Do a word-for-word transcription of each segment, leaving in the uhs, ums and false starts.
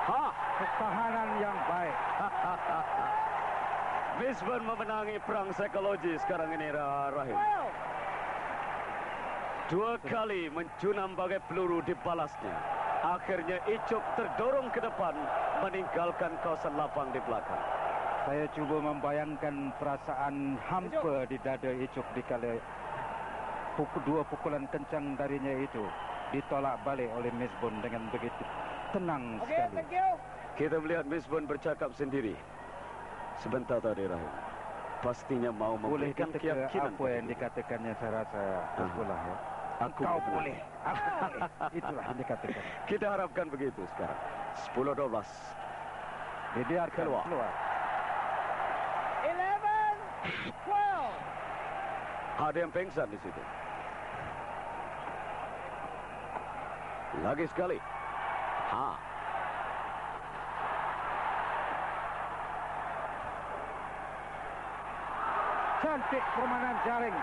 Ha, pertahanan yang baik. Misbun memenangi perang psikologi sekarang ini, Rahim. Dua kali mencunam bagai peluru dibalasnya. Akhirnya Icuk terdorong ke depan, meninggalkan kawasan lapang di belakang. Saya cuba membayangkan perasaan hampa di dada Icuk dikala pukul dua pukulan kencang darinya itu ditolak balik oleh Misbun dengan begitu tenang sekali. Kita melihat Misbun bercakap sendiri. Sebentar tadi, Rahim. Pastinya mau Boleh memberikan kita keyakinan. apa yang dikatakannya saya rasa sekolah ya. Aku Kau boleh, aku boleh. Itulah yang dikatakan. Kita harapkan begitu sekarang. sepuluh dua belas. Dibiarkan Keluar. keluar. eleven twelve. Ada yang pingsan di situ. Lagi sekali. Ha. Cantik permainan jaring.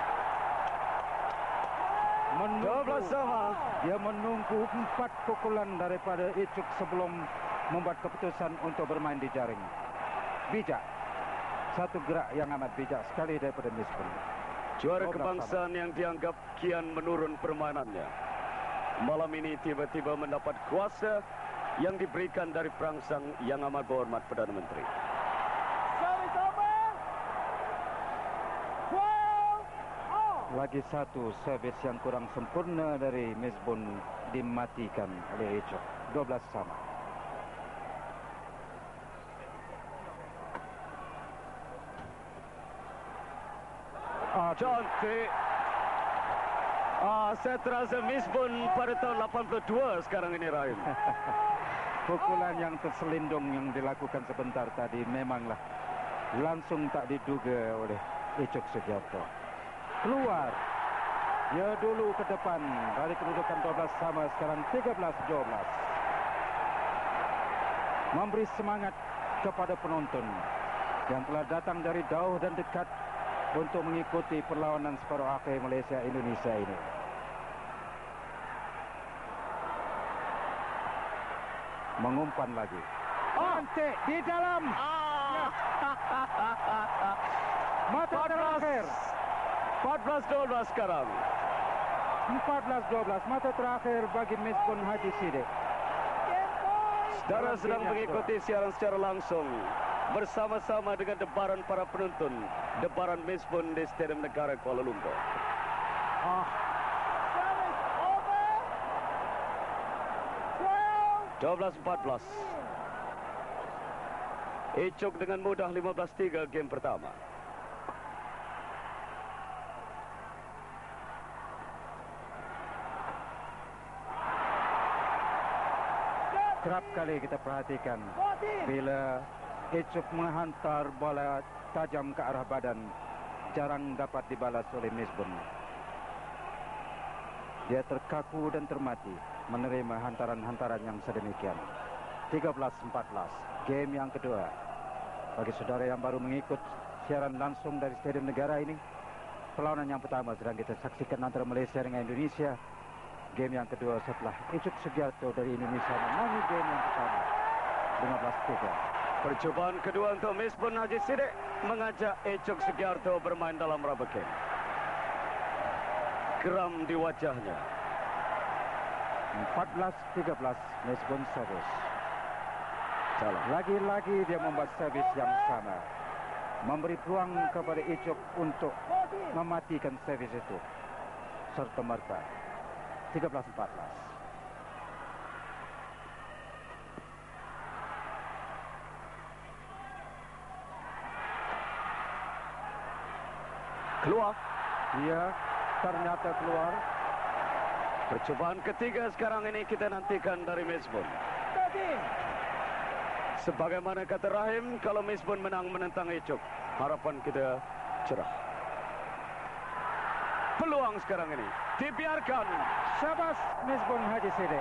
dua belas Menunggu, sama. dia menunggu empat pukulan daripada Icuk sebelum membuat keputusan untuk bermain di jaring. Bijak. Satu gerak yang amat bijak sekali daripada Misbun. Juara Oh, kebangsaan yang dianggap kian menurun permainannya. Malam ini tiba-tiba mendapat kuasa yang diberikan dari perangsang yang amat berhormat Perdana Menteri. Service over. twelve all. Lagi satu servis yang kurang sempurna dari Misbun dimatikan oleh Icuk. dua belas sama. Ah, cantik. Ah, saya terasa Misbun pada tahun lapan puluh dua sekarang ini, Rahim. Pukulan yang terselindung yang dilakukan sebentar tadi memanglah langsung tak diduga oleh Icuk Sugiarto. Keluar. Dia dulu ke depan dari kedudukan dua belas sama, sekarang tiga belas dua belas. Memberi semangat kepada penonton yang telah datang dari jauh dan dekat untuk mengikuti perlawanan separuh akhir Malaysia Indonesia ini. Mengumpan lagi. Cantik di dalam. Ah. Mata terakhir. empat belas dua belas sekarang. empat belas dua belas. Mata terakhir bagi Misbun Haji Sidik. Saudara sedang mengikuti siaran secara langsung bersama-sama dengan debaran para penonton, debaran Misbun di Stadium Negara Kuala Lumpur. Ah, Service over. twelve. dua belas empat belas. Icuk dengan mudah lima belas tiga game pertama. kerap kali kita perhatikan fourteen. bila Icuk menghantar bola tajam ke arah badan, jarang dapat dibalas oleh Misbun. Dia terkaku dan termati menerima hantaran-hantaran yang sedemikian. tiga belas empat belas. Game yang kedua. Bagi saudara yang baru mengikut siaran langsung dari Stadium Negara ini, perlawanan yang pertama sedang kita saksikan antara Malaysia dengan Indonesia. Game yang kedua setelah Icuk Sugiarto dari Indonesia menangani game yang pertama lima belas tiga. Percobaan kedua untuk Misbun Haji Sidik mengajak Icuk Sugiarto bermain dalam rubber game. Geram di wajahnya. empat belas tiga belas Misbun servis. Salah. Lagi-lagi dia membuat servis yang sama. Memberi peluang kepada Icuk untuk mematikan servis itu serta merta. tiga belas empat belas. Keluar. Dia ternyata keluar. Percobaan ketiga sekarang ini kita nantikan dari Misbun. thirteen. Sebagaimana kata Rahim, kalau Misbun menang menentang Icuk, harapan kita cerah. Peluang sekarang ini dibiarkan. Syabas Misbun Haji Sidik.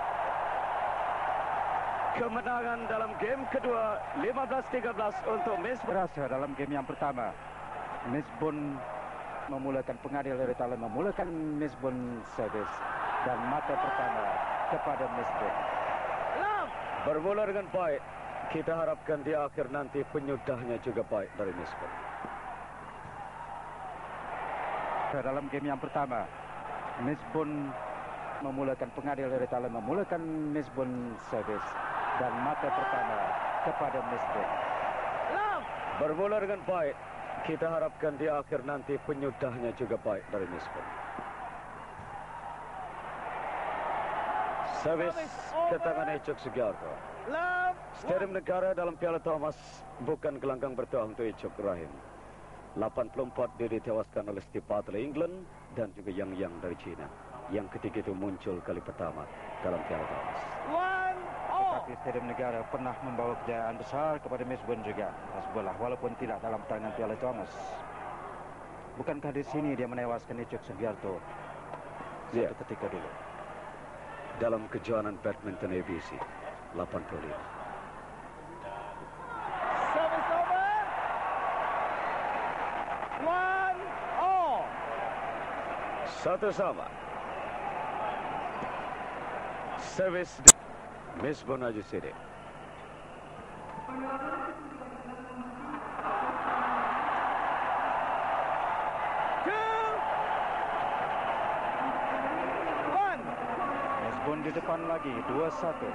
Kemenangan dalam game kedua lima belas tiga belas untuk Misbun. Berasa dalam game yang pertama Misbun memulakan pengadil dari talent, memulakan Misbun servis dan mata pertama kepada Misbun. Love. Bermula dengan baik. Kita harapkan di akhir nanti penyudahnya juga baik dari Misbun. Dalam game yang pertama, Misbun memulakan pengadil dari Thailand, memulakan Misbun servis dan mata pertama kepada Misbun. Bermula dengan baik. Kita harapkan di akhir nanti penyudahnya juga baik dari Misbun. Servis ke tangan Icuk Sugiarto. Stadium Negara dalam Piala Thomas bukan gelanggang bertuah untuk Icuk Rahim. lapan puluh empat dia ditewaskan oleh Steve Butler England dan juga Yang Yang dari China. Yang ketiga itu muncul kali pertama dalam Piala Thomas. Tetapi Stadium Negara pernah membawa kejayaan besar kepada Misbun juga, Hasbullah, walaupun tidak dalam pertandingan Piala Thomas. Bukankah di sini dia menewaskan Icuk Sugiarto satu Ya. ketika dulu? Dalam kejuaraan badminton A B C lapan puluh lima. Service over. One all. Satu sama. Servis Misbun Haji Sidik. Two. One. Misbun di depan lagi, dua satu.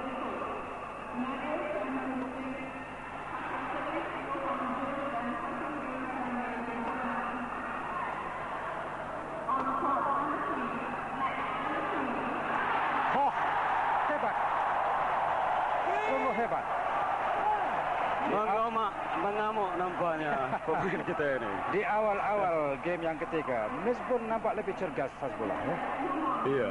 Oh, hebat. Sungguh hebat. Mengamuk, mengamuk nampaknya pemain kita ini. Di awal-awal game yang ketiga, Misbun nampak lebih cergas, Hasbullah. Ya? Iya.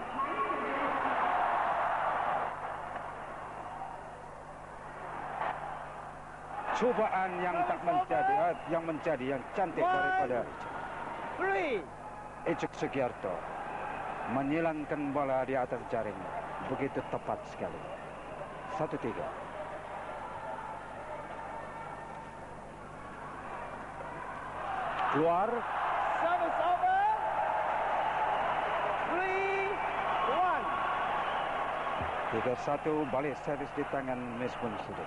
Cubaan yang tak menjadi, eh, yang menjadi yang cantik daripada Three. Icuk Sugiarto menyilangkan bola di atas jaring, begitu tepat sekali. Satu tiga. Keluar. Service over. Three. One. Tiga satu, balik servis di tangan Misbun Sidik.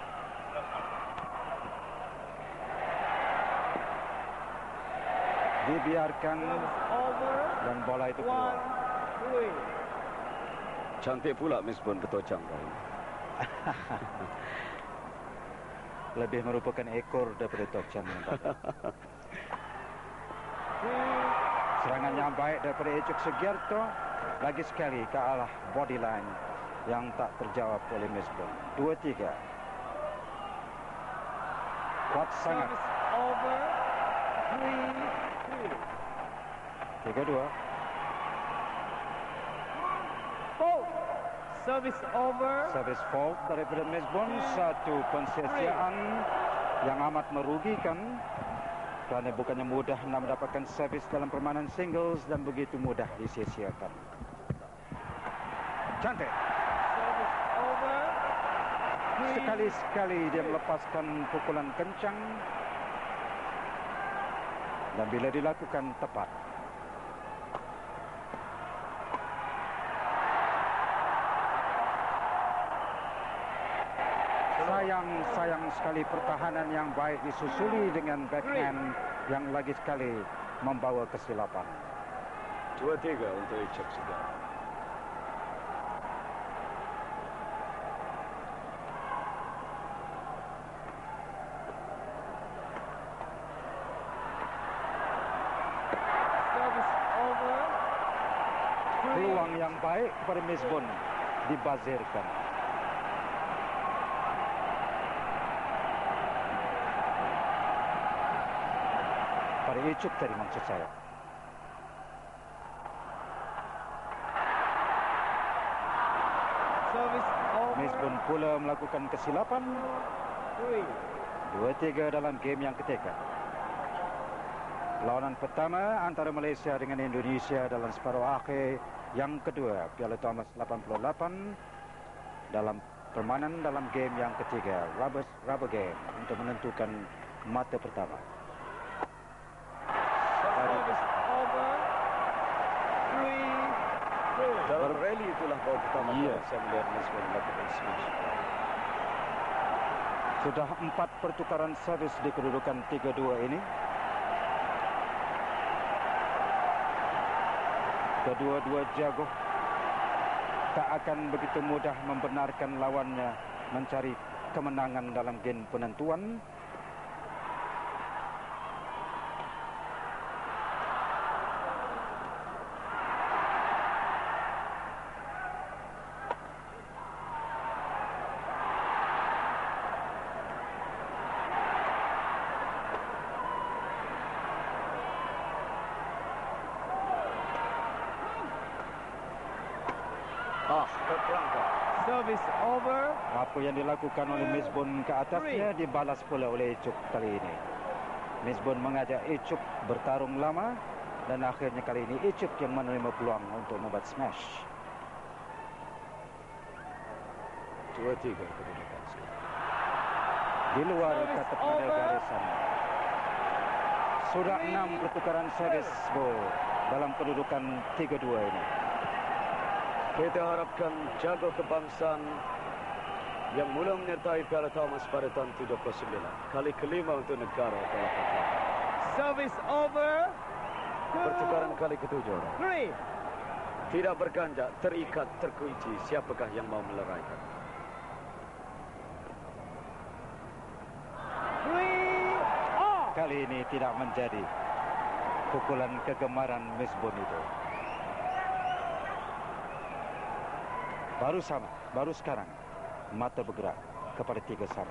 Dibiarkan Over. dan bola itu keluar. One. Three. Cantik pula Misbun bertocang kali ini. Lebih merupakan ekor daripada tocang. Serangan yang baik daripada Icuk Sugiarto. Lagi sekali ke arah body line yang tak terjawab oleh Misbun. Dua tiga. Kuat sangat. Service over. Three. Two. Tiga dua. Four. Service over. Servis fault daripada Misbun. Satu pensia-siaan yang amat merugikan. Kerana bukannya mudah nak mendapatkan servis dalam permainan singles dan begitu mudah disia-siakan. Cantik. Service over. Three. Sekali-sekali dia melepaskan pukulan kencang. Dan bila dilakukan tepat. Sayang, sayang sekali pertahanan yang baik disusuli dengan backhand yang lagi sekali membawa kesilapan. Dua tiga untuk Icuk Sugiarto. Service over. Three. Peluang yang baik kepada Misbun dibazirkan. Pada Icuk tadi maksud saya. Service over. Misbun pula melakukan kesilapan. Three. Dua tiga dalam game yang ketiga. Lawanan pertama antara Malaysia dengan Indonesia dalam separuh akhir yang kedua Piala Thomas lapan puluh lapan dalam permainan dalam game yang ketiga, rubber, rubber game untuk menentukan mata pertama. Service over. Three. Two. Dalam rally itulah baru pertama Iya. kali saya melihat Misbun melakukan smash. Sudah empat pertukaran servis di kedudukan tiga dua ini. Kedua-dua jago tak akan begitu mudah membenarkan lawannya mencari kemenangan dalam game penentuan. Ah, terperangkap. Service over. Apa yang dilakukan oleh Misbun ke atasnya dibalas pula oleh Icuk kali ini. Misbun mengajak Icuk bertarung lama dan akhirnya kali ini Icuk yang menerima peluang untuk membuat smash. Dua tiga kedudukan sekarang. Di luar kata pada garisan. Sudah enam pertukaran servis ball dalam kedudukan tiga dua ini. Kita harapkan jago kebangsaan yang mula menyertai Piala Thomas pada tahun tujuh puluh sembilan. Kali kelima untuk negara telah berlaku. Service over. Pertukaran kali ketujuh. Three. Tidak berganjak, terikat, terkunci. Siapakah yang mau meleraikan? Three. Off. Kali ini tidak menjadi pukulan kegemaran Misbun itu. Baru sama, baru sekarang mata bergerak kepada tiga sama.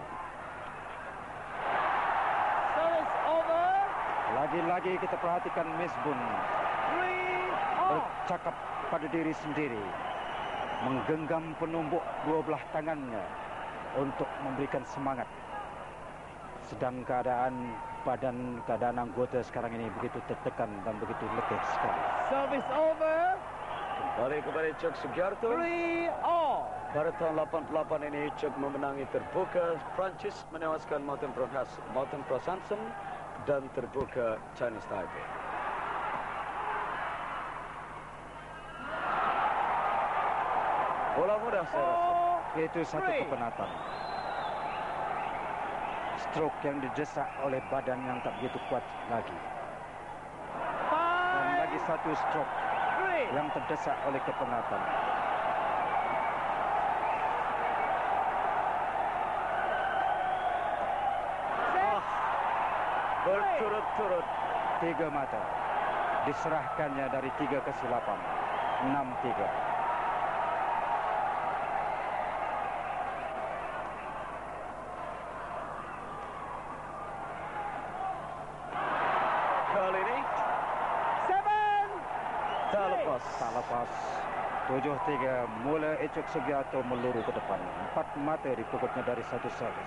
Service over. Lagi-lagi kita perhatikan Misbun Three. Off. bercakap pada diri sendiri, menggenggam penumbuk dua belah tangannya untuk memberikan semangat. Sedang keadaan badan keadaan anggota sekarang ini begitu tertekan dan begitu letih sekali. Service over. Kembali kepada Icuk Sugiarto. Three. Off. Pada tahun lapan puluh delapan ini Icuk memenangi terbuka Prancis menewaskan Mountain Pro Mountain Pro Samson dan terbuka Chinese Taipei. Bola mudah saya rasa. Itu satu kepenatan. Stroke yang didesak oleh badan yang tak begitu kuat lagi. Dan lagi satu stroke yang terdesak oleh kepenatan. Ah, berturut-turut Tiga mata diserahkannya dari tiga kesilapan. Enam tiga. kali ini Seven. tak lepas. Tak lepas. Tujuh tiga. Mula Icuk Sugiarto meluru ke depan. Empat mata dipukutnya dari satu servis.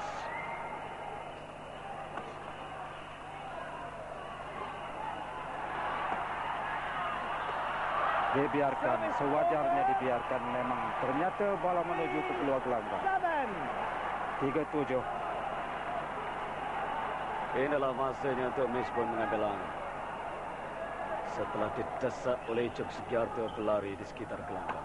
Dibiarkan, sewajarnya dibiarkan. Memang ternyata bola menuju ke keluar gelanggang. Seven. Tiga tujuh. Inilah masanya untuk Misbun mengambil langkah. Setelah didesak oleh Icuk Sugiarto berlari di sekitar gelanggang.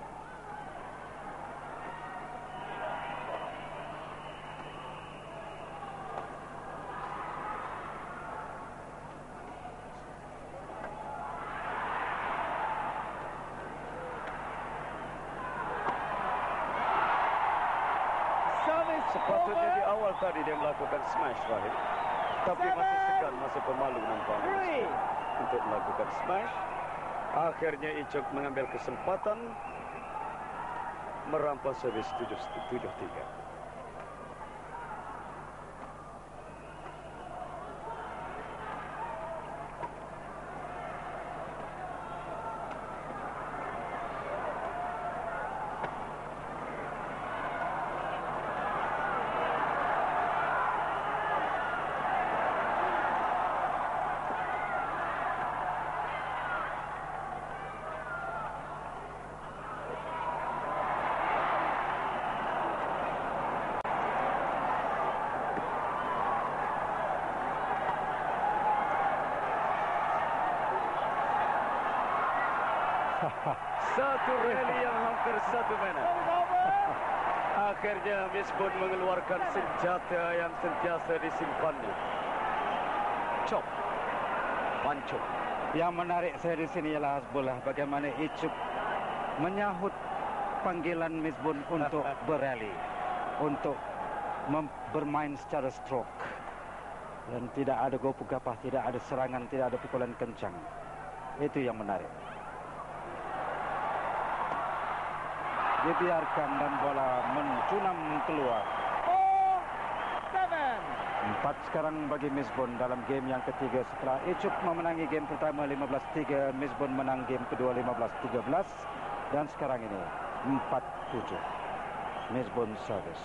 Service Sepatutnya di over. awal tadi dia melakukan smash, Rahim. Tapi masih segan, masih pemalu nampaknya Three. untuk melakukan smash. Akhirnya Icuk mengambil kesempatan merampas servis tujuh tiga. Satu rally yang hampir satu minit. Service over. Akhirnya Misbun mengeluarkan senjata yang sentiasa disimpannya. Chop. Pancung. Yang menarik saya di sini ialah Hasbullah bagaimana Icuk menyahut panggilan Misbun untuk berrally, untuk bermain secara stroke. Dan tidak ada gopu gapah, tidak ada serangan, tidak ada pukulan kencang. Itu yang menarik. Dibiarkan dan bola mencunam keluar. Four, seven. Empat sekarang bagi Misbun dalam game yang ketiga setelah Icuk memenangi game pertama lima belas tiga, Misbun menang game kedua lima belas tiga belas dan sekarang ini empat tujuh. Misbun service.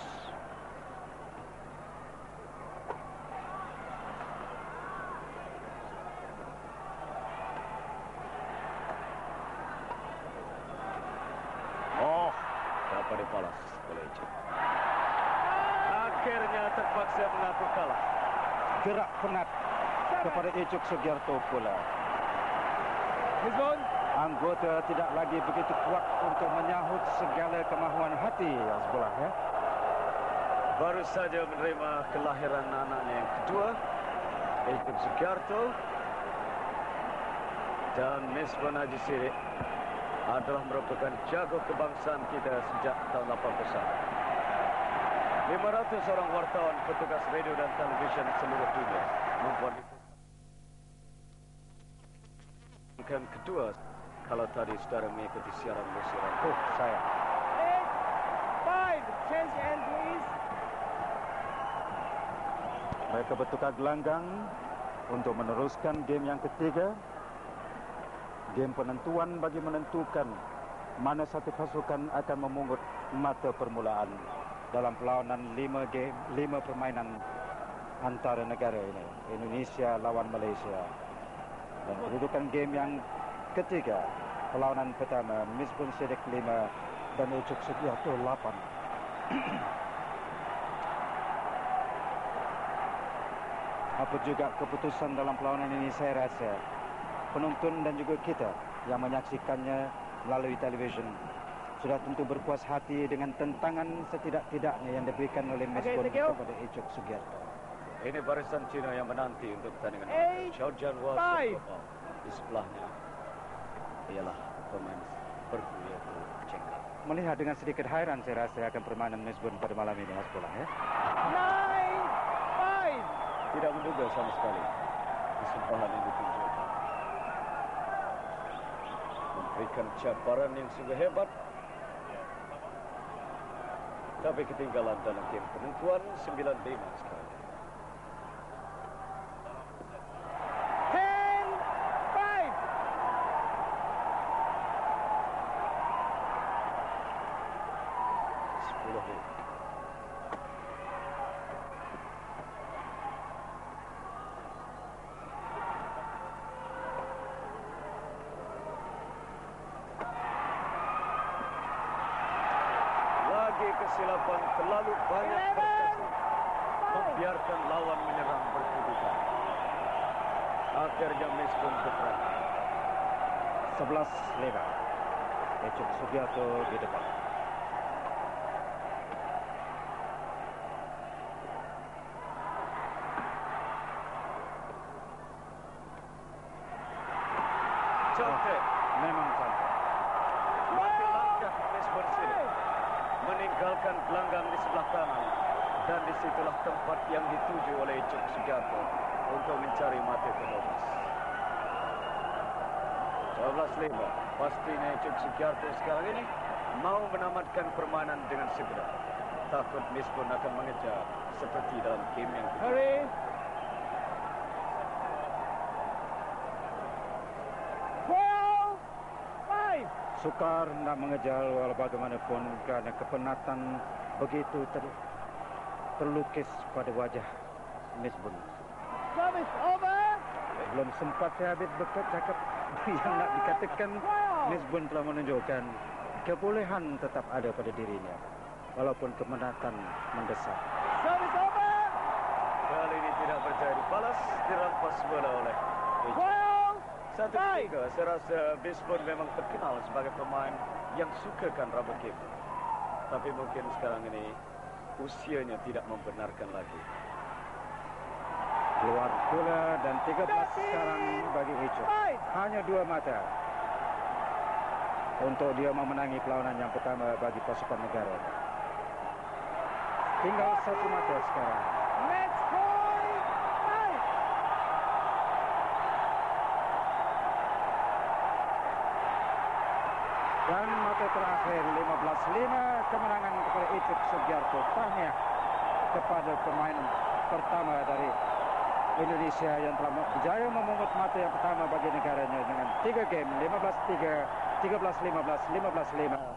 Oh, dapat dibalas oleh Icuk. Akhirnya terpaksa mengaku kalah. Gerak penat kepada Icuk Sugiarto pula. Misbun. Anggota tidak lagi begitu kuat untuk menyahut segala kemahuan hati Hasbullah ya. Baru saja menerima kelahiran anaknya yang kedua, Icuk Sugiarto. Dan Misbun Haji Sidik adalah merupakan jago kebangsaan kita sejak tahun lapan puluh satu. lima ratus orang wartawan, petugas radio dan televisyen seluruh dunia membuat liputan kedua. Kalau tadi saudara mengikuti siaran lusiran. Oh, saya. Eight, five. Change hand, please. Mereka bertukar gelanggang untuk meneruskan game yang ketiga. Game penentuan bagi menentukan mana satu pasukan akan memungut mata permulaan dalam perlawanan lima game, lima permainan antara negara ini. Indonesia lawan Malaysia. Dan kedudukan game yang ketiga, perlawanan pertama, Misbun Sidik lima dan Icuk Sugiarto lapan. Apa juga keputusan dalam perlawanan ini saya rasa penonton dan juga kita yang menyaksikannya melalui televisyen sudah tentu berpuas hati dengan tentangan setidak-tidaknya yang diberikan oleh Misbun Okay, kepada Icuk Sugiarto. Ini barisan Cina yang menanti untuk pertandingan. Eight, Xiao Jianhua five. di sebelahnya ialah pemain pergu yaitu Cengkang. Melihat dengan sedikit hairan saya rasa akan permainan Misbun pada malam ini Hasbullah ya. Nine, five. Tidak menduga sama sekali kesumpahan yang ditunjukkan. Memberikan cabaran yang sungguh hebat. Tapi ketinggalan dalam game penentuan sembilan lima sekarang. Ten, five. sepuluh lima. Lagi kesilapan terlalu banyak berkasi, membiarkan lawan menyerang berkedudukan. Akhirnya Misbun berperang. sebelas lima. Icuk Sugiarto di depan. Cantik. Memang cantik. Mengambil langkah Misbun Sidik, meninggalkan gelanggang di sebelah kanan, dan disitulah tempat yang dituju oleh Icuk Sugiarto untuk mencari mata kedua belas. dua belas lima. Pastinya Icuk Sugiarto sekarang ini mau menamatkan permainan dengan segera. Takut Misbun akan mengejar seperti dalam game yang kedua. Hurry. Twelve, five. Sukar nak mengejar walau bagaimanapun kerana kepenatan begitu ter, terlukis pada wajah Misbun. Service over. Belum sempat saya habis bercakap yang nak dikatakan Misbun telah menunjukkan kebolehan tetap ada pada dirinya walaupun kemenatan mendesak. Service over. Kali ini tidak berjaya dibalas, dirampas bola oleh Icuk. Twelve, Satu five. tiga, saya rasa Misbun memang terkenal sebagai pemain yang sukakan rubber game. Tapi mungkin sekarang ini usianya tidak membenarkan lagi. Keluar bola dan tiga belas sekarang bagi Icuk. Hanya dua mata untuk dia memenangi perlawanan yang pertama bagi pasukan negara. Tinggal satu mata sekarang. Match point five. Dan mata terakhir lima belas lima, kemenangan kepada Icuk Sugiarto. Tahniah kepada pemain pertama dari Indonesia yang telah berjaya memungut mata yang pertama bagi negaranya dengan tiga game, lima belas tiga, tiga belas lima belas, lima belas lima.